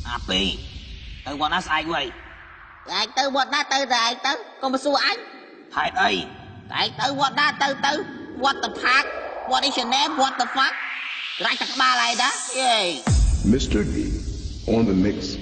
À Pi, từ bọn nó sai quay. Anh từ bọn nó từ rồi anh từ, còn mà xua anh. Hãy đây. Anh từ bọn nó từ, what the fuck, what is your name, what the fuck. Lại chắc ba lại đó, yeah. Mr. D on the mix.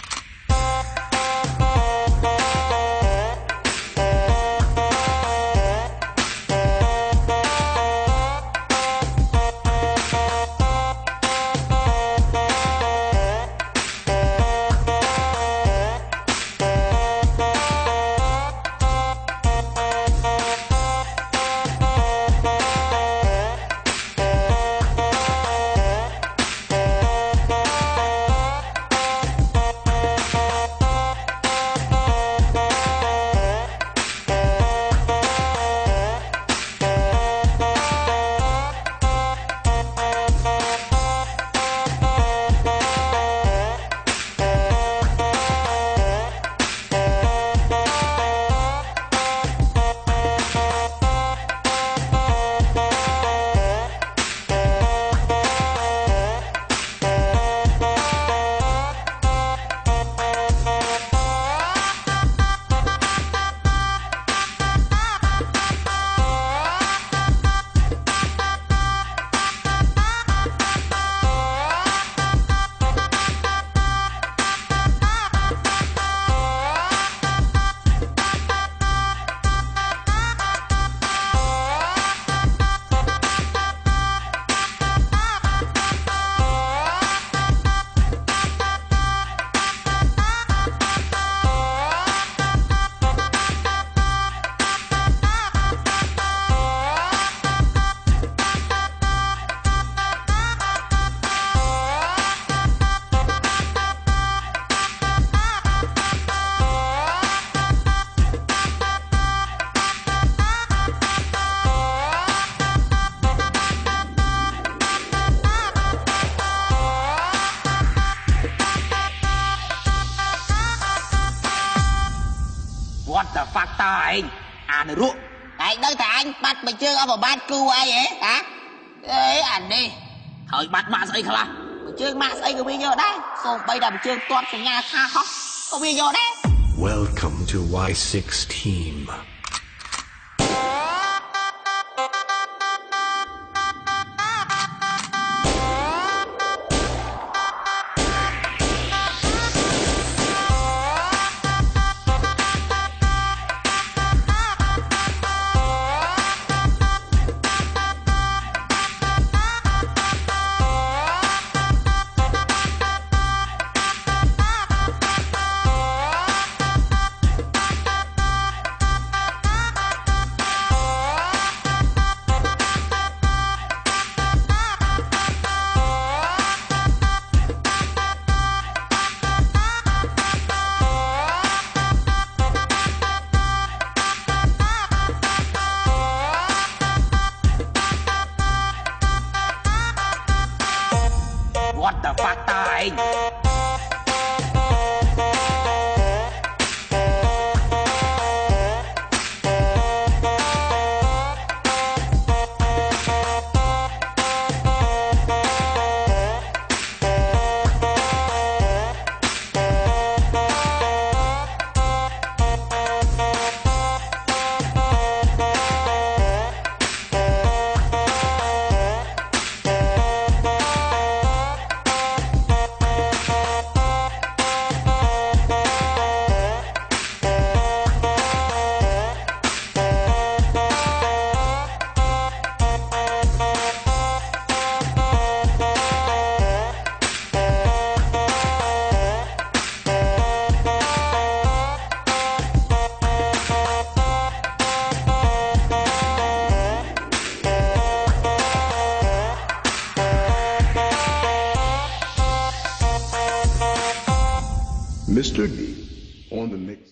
What the fuck ta anh? À nó ruộng. Anh đâu thả anh, bắt mình chưa, ông vào ban cu ai ấy, hả? Ê, ảnh đi. Thôi bắt mạng dậy khá là. Mình chưa mạng xây của bây giờ đấy. Xong bây giờ mình chưa toàn của nhà kha khóc. Có bây giờ đấy. Welcome to Y6 Team. What the fuck ta anh? Mr. D on the mix.